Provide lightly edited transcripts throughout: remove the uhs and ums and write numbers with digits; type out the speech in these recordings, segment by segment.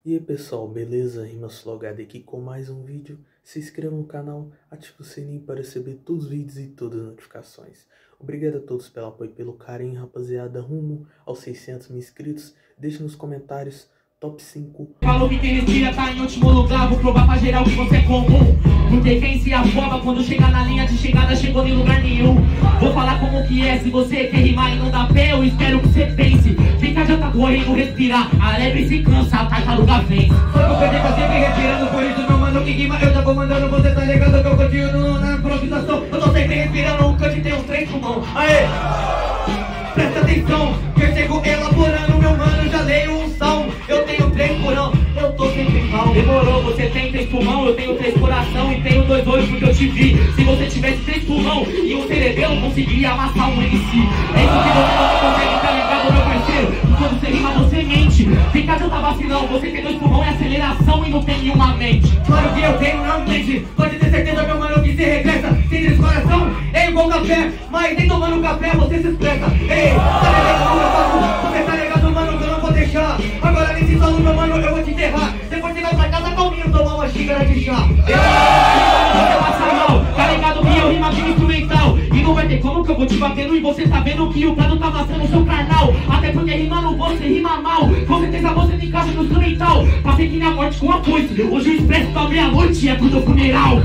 E aí pessoal, beleza? RimaSlogado aqui com mais um vídeo. Se inscreva no canal, ative o sininho para receber todos os vídeos e todas as notificações. Obrigado a todos pelo apoio e pelo carinho, rapaziada, rumo aos 600 mil inscritos. Deixe nos comentários top 5. Falou que quem respira tá em último lugar, vou provar pra geral que você é comum. Porque quem se afoba quando chega na linha de chegada chegou em lugar nenhum. Vou falar como que é, se você quer rimar e não dá pé, eu espero que você pense. Fica já tá correndo, respirar, a lebre se cansa, a tartaruga vence. Só que eu perdi pra sempre respirando, por isso meu mano que rima eu já vou mandando, você tá ligado que eu continuo na improvisação. Eu tô sempre respirando, o cante tem uns 3 pulmão. Aê! Presta atenção, que eu chego elaborando, meu mano, já leio um salmo. Eu tenho 3 pulmão, eu tô sempre mal. Demorou, você tem 3 pulmão, eu tenho 3 coração e tenho 2 olhos porque eu te vi. Se você tivesse 3 pulmão e um cerebelo, conseguiria amassar um MC. É isso que você não consegue, tá ligado, meu parceiro? Quando você rima, você mente. Fica de outra vacilão, você tem 2 pulmão e aceleração e não tem nenhuma mente. Claro que eu tenho, não mente. Pode ter certeza, meu mano, que se regressa. Sem 3 coração, é igual café. Mas nem tomando café, você se expressa. Ei, tá ligado como eu faço? Você tá ligado, mano, que eu não vou deixar. Agora nesse solo, meu mano, eu vou te enterrar. Depois você vai pra casa calminho, tomar uma xícara de chá. Você passa mal, tá ligado que eu rimo aqui no instrumental. E não vai ter como que eu vou te batendo e você tá vendo que o plano tá amassando o seu carnal. Até porque rimando você rima mal. Com certeza você me encaixa no instrumental. Passei que minha morte com a foice. Hoje o expresso da meia-noite é pro teu funeral.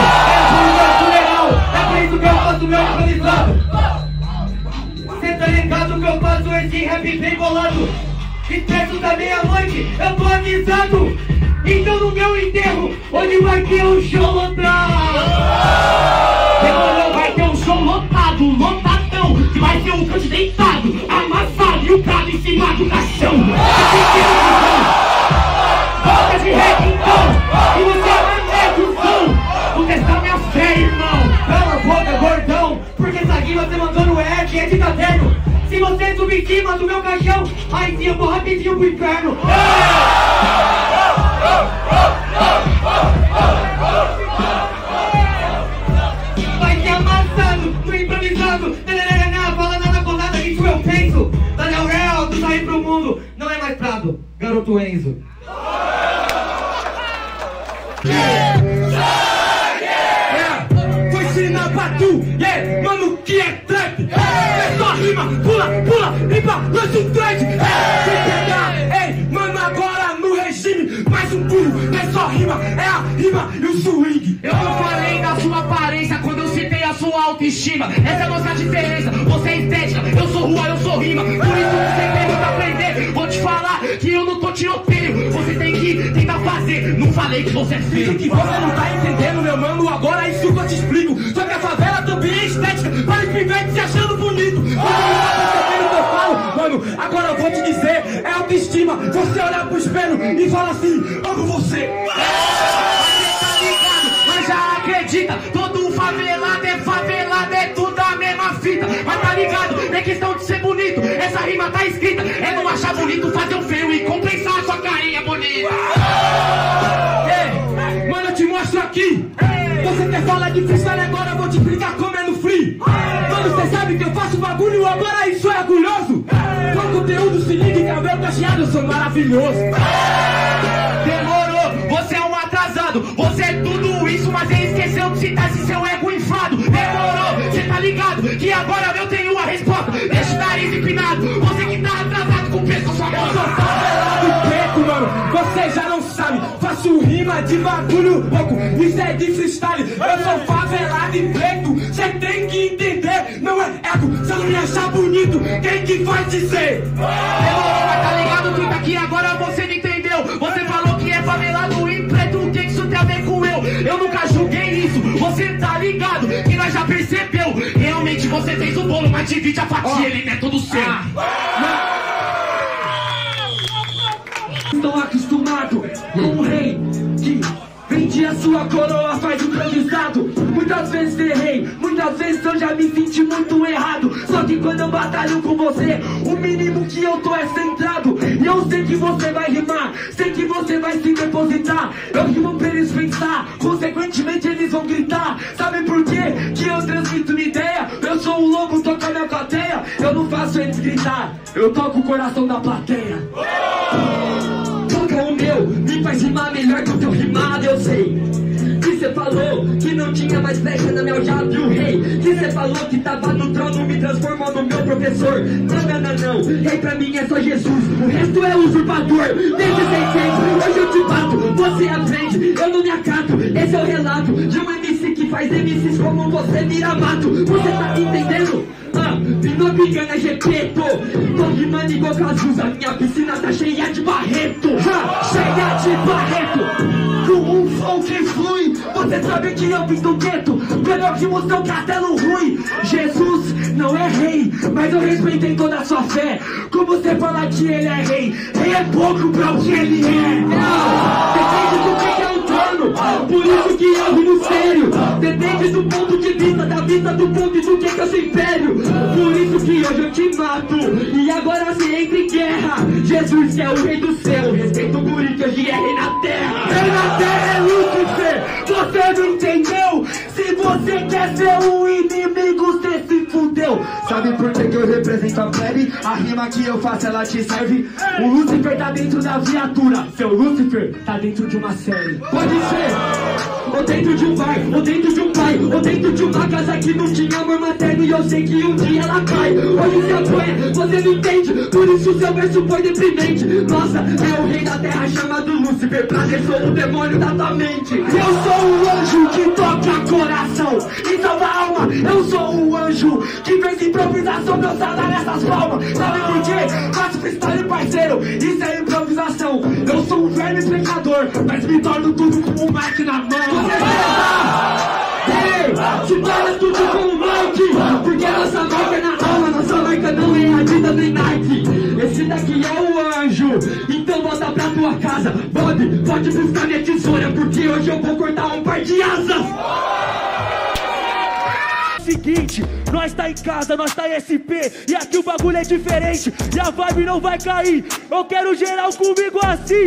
É por isso que eu faço meu improvisado. Cê tá ligado que eu faço esse rap bem bolado. Expresso da meia-noite, eu tô avisado. Então no meu enterro, hoje vai ter um show lotado. Demorou, vai ter um show lotado, lotadão. Que vai ter um cante deitado, amassado e o prato em cima do caixão. Volta de rap então, e você é o som. Vou testar minha fé, irmão. Cala a boca, gordão, porque essa rima você mandou no rap é de caderno. Se você subir em cima do meu caixão, aí sim eu vou rapidinho pro inferno. Vai se amassando, no improvisado. Não fala nada com nada, isso eu penso. Daniel Real, tu sair pro mundo. Não é mais Prado, garoto Enzo. Vou ensinar pra tu, mano, que é trap. É só rima, pula, pula, limpa, lança um trade. Se pegar, ei, mano, agora no regime, mais um pulo, é só rima, é a rima e o swing. Eu não falei da sua aparência quando eu citei a sua autoestima. Essa é a nossa diferença, você é estética, eu sou rua, eu sou rima. Por isso você tem muito a aprender. Vou te falar que eu não tô tiroteio. Você tem que tentar fazer, não falei que você é feio. Isso que você não tá entendendo, meu mano, agora isso que eu te explico. Só que a favela também é estética, para os pivetes se achando bonito. Você não tá percebendo o que eu falo, mano, agora eu vou te dizer, é autoestima. Você olhar pro espelho e fala assim, amo você. Mas já acredita, todo favelado, é tudo a mesma fita. Mas tá ligado, é questão de ser bonito. Essa rima tá escrita, é não achar bonito, fazer um feio e compensar a sua carinha bonita. Ei, mano, eu te mostro aqui. Você quer falar de freestyle, agora eu vou te explicar como é no free. Mano, você sabe que eu faço bagulho, agora isso é orgulhoso. Com conteúdo, se ligue, cabelo cacheado, eu sou maravilhoso. Demorou, você é um atrasado. Você é tudo isso, mas ele esqueceu de citar esse seu ego inflado. Demorou, você tá ligado que agora eu tenho a resposta. Deixa o nariz empinado, você que tá atrasado com o peso na sua mão. Eu sou favelado e preto, mano, você já não sabe. Faço rima de bagulho louco, isso é de freestyle. Eu sou favelado e preto, você tem que entender. Não é ego, se eu não me achar bonito, quem que vai dizer? Demorou, mas tá ligado que tá aqui agora você não entendeu. Você falou que é favelado e preto, o que isso tem a ver com eu? Eu nunca julguei isso, você tá ligado que nós já percebeu. Realmente você fez o bolo, mas divide a fatia, ele não é todo seu. Estou acostumado com um rei que vende a sua coroa, faz improvisado. Muitas vezes errei, muitas vezes eu já me senti muito errado. Só que quando eu batalho com você, o mínimo que eu tô é centrado. E eu sei que você vai rimar, sei que você vai se depositar. Eu rimo pra eles pensar, consequentemente eles vão gritar. Sabe por quê? Que eu transmito uma ideia. Eu sou um lobo, toco a minha plateia. Eu não faço eles gritar, eu toco o coração da plateia. Toca o meu, faz rimar melhor que o teu rimado, eu sei. Que cê falou que não tinha mais flecha na minha aljava, viu, rei? Que cê falou que tava no trono, me transformou no meu professor. Não, rei pra mim é só Jesus, o resto é usurpador. Desde 600, hoje eu te bato, você aprende, eu não me acato. Esse é o relato de um MC que faz MCs como você vira mato. Você tá entendendo? Vino brigando é GP, tô rimando igual Cazuza. Minha piscina tá cheia de Barreto, cheia de Barreto. Com um flow que flui, você sabe que eu vim do gueto. Melhor que o seu castelo ruim. Jesus não é rei, mas eu respeitei toda a sua fé. Como você fala que ele é rei? Rei é pouco pra o que ele é. Depende do que é o trono, por isso que eu rimo sério. Depende do ponto de vista, da vista do ponto e do que eu sou império. Por isso que hoje eu te mato, e agora você entra em guerra. Jesus que é o rei do céu, respeita o guri que hoje é rei na terra. Rei na terra é Lúcifer, você não entendeu? Se você quer ser um inimigo, você se fudeu. Sabe por que eu represento a plebe? A rima que eu faço, ela te serve. O Lúcifer tá dentro da viatura, seu Lúcifer tá dentro de uma série. Pode ser, ou dentro de um bar, ou dentro de um pai, ou dentro de uma casa que não tinha amor materno. E eu sei que um dia ela cai. Hoje se apoia, você não entende, por isso seu verso foi deprimente. Nossa, é o rei da terra chamado Lúcifer, prazer, sou o demônio da tua mente. Eu sou o anjo que toca coração e salva a alma. Eu sou o anjo que fez improvisação, meu salário nessas palmas. Sabe por quê? Faço freestyle, parceiro, isso é improvisação. Eu sou um verme pecador, mas me torno tudo com um mic na mão. Você se torna tudo com um mic, porque nossa marca é na alma, nossa marca não é Adidas nem Nike. Esse daqui é o anjo, então volta pra tua casa. Bob, pode buscar minha tesoura, porque hoje eu vou cortar um par de asas. Seguinte, nós tá em casa, nós tá em SP, e aqui o bagulho é diferente, e a vibe não vai cair. Eu quero geral comigo assim,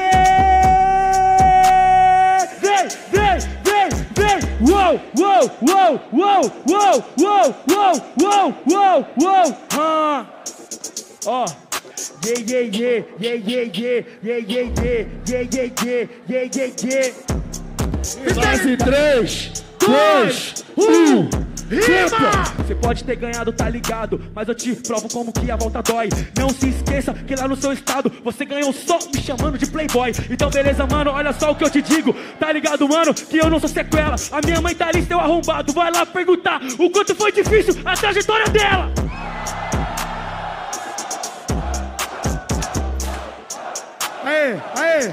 yeah! Vem, vem, vem, vem! Uou, uou, uou, uou, uou, uou, uou, uou, uou, uou! Ó, yeah, yeah, yeah, yeah, yeah, yeah, yeah, yeah, yeah, yeah, yeah, yeah, yeah, yeah. Fase 3, 2, 1. Rima! Você pode ter ganhado, tá ligado? Mas eu te provo como que a volta dói. Não se esqueça que lá no seu estado você ganhou só me chamando de playboy. Então beleza, mano, olha só o que eu te digo. Tá ligado, mano, que eu não sou sequela. A minha mãe tá ali, seu arrombado. Vai lá perguntar o quanto foi difícil a trajetória dela. Aê, aê.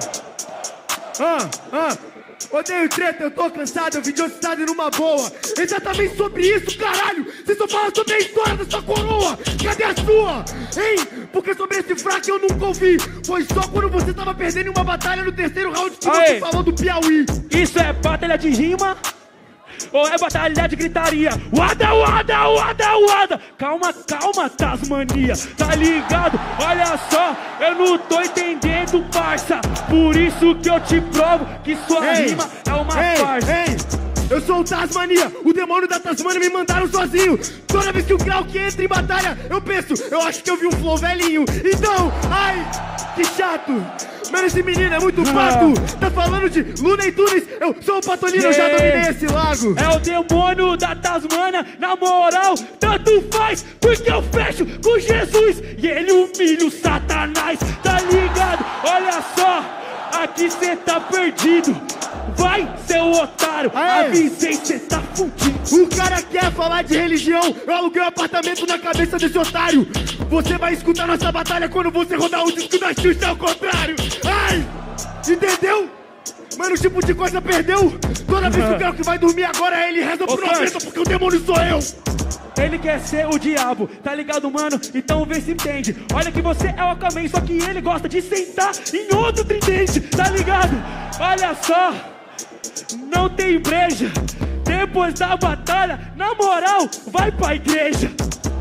Odeio treta, eu tô cansado, eu vim de outra cidade numa boa. Exatamente sobre isso, caralho. Você só fala sobre a história da sua coroa. Cadê a sua? Hein? Porque sobre esse fraco eu nunca ouvi. Foi só quando você tava perdendo em uma batalha no terceiro round que você falou do Piauí. Isso é batalha de rima? Ou é batalha de gritaria? Uada, uada, uada, uada. Calma, calma, Tasmania. Tá ligado? Olha só, eu não tô entendendo, parça. Por isso que eu te provo que sua rima é uma farsa. Eu sou o Tasmania, o demônio da Tasmania me mandaram sozinho. Toda vez que o Krauk entra em batalha, eu penso, eu acho que eu vi um flow velhinho. Então, ai, que chato. Mano, esse menino é muito pato. Tá falando de Luna e Tunis. Eu sou o Patolino, eu já dominei esse lago. É o demônio da Tasmania. Na moral, tanto faz, porque eu fecho com Jesus e ele humilha o Satanás. Tá ligado? Olha só, aqui cê tá perdido. Vai, seu otário, avisei, cê tá fudido. O cara quer falar de religião. Eu aluguei um apartamento na cabeça desse otário. Você vai escutar nossa batalha quando você rodar o disco da Xuxa ao contrário. Ai, entendeu? Mano, o tipo de coisa perdeu. Toda vez que o cara que vai dormir agora, ele reza pro 90, porque o demônio sou eu. Ele quer ser o diabo, tá ligado, mano? Então vê se entende. Olha que você é o Aquaman, só que ele gosta de sentar em outro tridente, tá ligado? Olha só, não tem breja. Depois da batalha, na moral, vai pra igreja.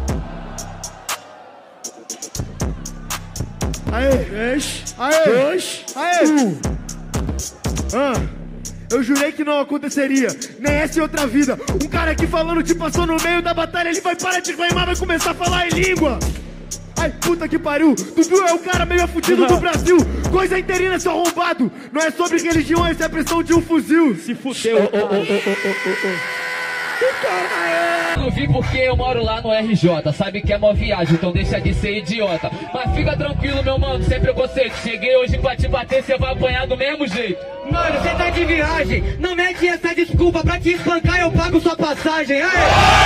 Aê, 3, 2, 1. Eu jurei que não aconteceria, nem essa em outra vida. Um cara aqui falando te passou no meio da batalha, ele vai parar de reclamar, vai começar a falar em língua. Ai, puta que pariu. Dudu é o cara meio fudido do Brasil. Coisa interina, seu arrombado. Não é sobre religião, é a pressão de um fuzil. Se fudeu. Não vim porque eu moro lá no RJ. Sabe que é mó viagem, então deixa de ser idiota. Mas fica tranquilo, meu mano, sem preconceito. Cheguei hoje pra te bater, cê vai apanhar do mesmo jeito. Mano, você tá de viagem. Não mete essa desculpa, pra te espancar eu pago sua passagem. Aê!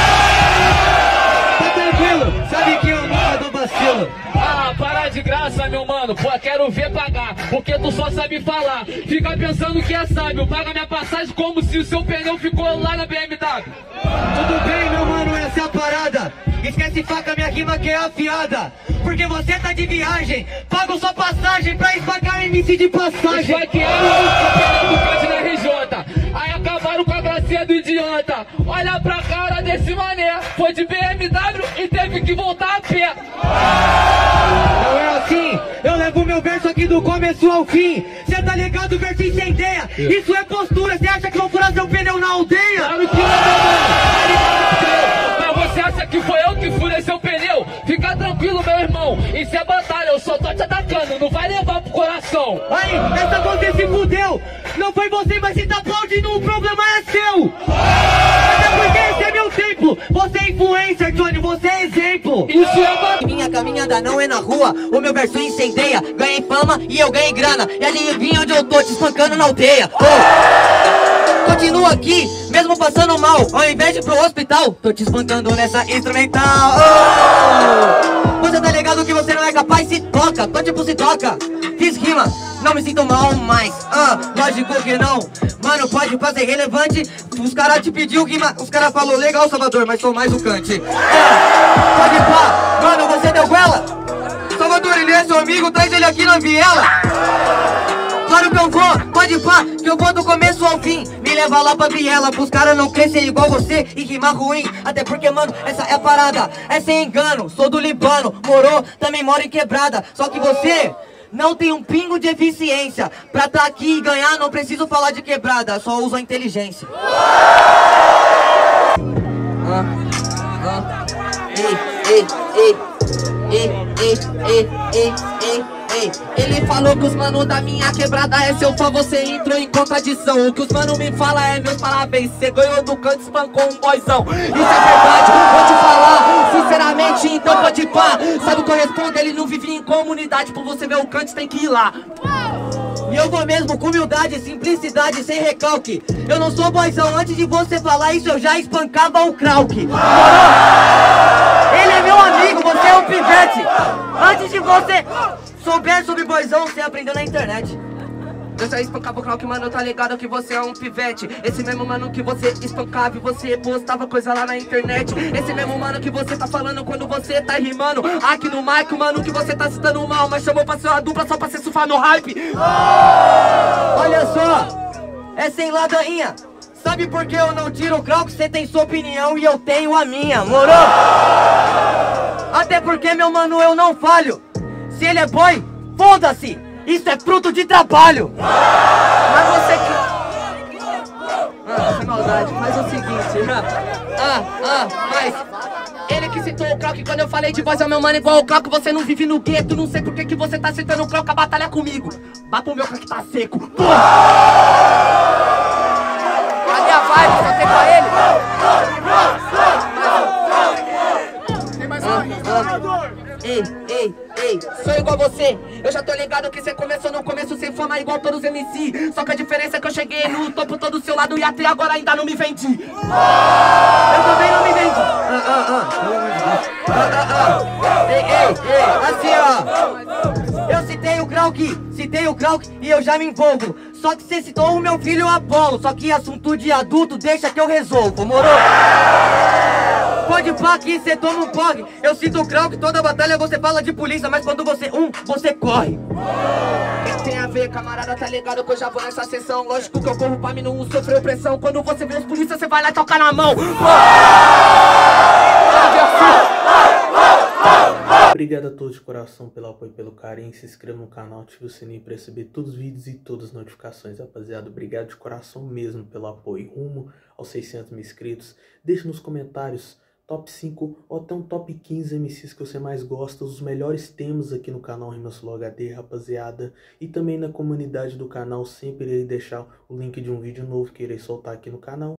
Tá tranquilo, sabe que eu nunca dou vacilo. Ah, para de graça, meu mano, pô, quero ver pagar, porque tu só sabe falar. Fica pensando que é sábio, paga minha passagem como se o seu pneu ficou lá na BMW. Tudo bem, meu mano, essa é a parada. Esquece faca, minha rima que é afiada. Porque você tá de viagem, paga sua passagem pra espancar MC de passagem. Esfaquearam o pneu do cante da RJ, aí acabaram com a gracinha do idiota. Olha pra cara desse mané, foi de BMW e teve que voltar a pé. Não é assim, eu levo meu verso aqui do começo ao fim. Cê tá ligado, o verso incendeia. Isso é postura, cê acha que vão furar seu pneu na aldeia? Claro que não, mano. Mas você acha que foi eu que furei seu pneu? Fica tranquilo, meu irmão, isso é batalha, eu só tô te atacando, não vai levar pro coração. Aí, essa você se fudeu. Não foi você, mas se tá aplaudindo, o problema é seu. Até porque esse é meu tempo. Você é influencer, Johnny, você é exemplo. Isso é batalha. Minha caminhada não é na rua, o meu verso incendeia. Ganhei fama e eu ganhei grana. E adivinha onde eu tô te espancando na aldeia. Oh. Continuo aqui, mesmo passando mal. Ao invés de ir pro hospital, tô te espancando nessa instrumental. Oh. Você tá ligado que você não é capaz? Se toca, tô tipo se toca. Fiz rima, não me sinto mal mais. Lógico que não. Mano, pode fazer relevante. Os caras te pediu rima, os caras falou legal, Salvador, mas sou mais o Kant. Pode pá, mano, você deu goela? Salvador, ele é seu amigo, traz ele aqui na viela. Claro que eu vou, pode pá, que eu vou do começo ao fim. Me leva lá pra viela, pros caras não crescerem igual você e rimar ruim. Até porque, mano, essa é a parada, é sem engano. Sou do Líbano, morou, também moro em quebrada. Só que você não tem um pingo de eficiência. Pra tá aqui e ganhar, não preciso falar de quebrada, só uso a inteligência. Ele falou que os mano da minha quebrada é seu fã, você entrou em contradição. O que os mano me fala é meus parabéns, cê ganhou do canto, espancou um boizão. Isso é verdade, vou te falar, sinceramente, então pode pá. Sabe o que eu respondo? Ele não vive em comunidade, por você ver o canto tem que ir lá. E eu vou mesmo com humildade, simplicidade, sem recalque. Eu não sou boizão, antes de você falar isso eu já espancava o Krauk. Ele é meu amigo, você é um pivete. Antes de você souber sobre boizão, você aprendeu na internet. Eu já espancava o Krauk, mano, tá ligado que você é um pivete. Esse mesmo mano que você espancava e você postava coisa lá na internet. Esse mesmo mano que você tá falando quando você tá rimando aqui no mic, mano, que você tá citando mal, mas chamou pra ser uma dupla só pra se surfar no hype. Olha só, é sem ladainha. Sabe por que eu não tiro o Krauk? Você tem sua opinião e eu tenho a minha, moro? Até porque, meu mano, eu não falho. Se ele é boy, foda-se. Isso é fruto de trabalho. Mas você que... sem maldade, faz o seguinte. Mas... ele que citou o Krauk quando eu falei de voz é o meu mano igual o Krauk. Você não vive no gueto, não sei por que você tá citando o Krauk. A batalha comigo. Bata o meu Krauk tá seco. Cadê a vibe? Só tem pra ele. Tem mais uma Ei, sou igual você. Eu já tô ligado que você começou no começo sem fama igual todos os MC. Só que a diferença é que eu cheguei no topo todo do seu lado e até agora ainda não me vendi. Eu também não me vendi. Assim ó. Eu citei o Krauk e eu já me envolvo. Só que você citou o meu filho Apolo. Só que assunto de adulto deixa que eu resolvo, moro? Pode pá que cê toma um POG. Eu cito o Krauk, toda batalha você fala de polícia, mas quando você você corre. Tem a ver, camarada, tá ligado que eu já vou nessa sessão. Lógico que eu corro pra mim não sofrer opressão. Quando você vê os polícia, você vai lá e toca na mão. Obrigado a todos de coração pelo apoio e pelo carinho. Se inscreva no canal, ative o sininho para receber todos os vídeos e todas as notificações, rapaziada. Obrigado de coração mesmo pelo apoio rumo aos 600 mil inscritos. Deixe nos comentários top 5 ou até um top 15 MCs que você mais gosta, os melhores temas aqui no canal Rimas Flow HD, rapaziada. E também na comunidade do canal sempre irei deixar o link de um vídeo novo que irei soltar aqui no canal.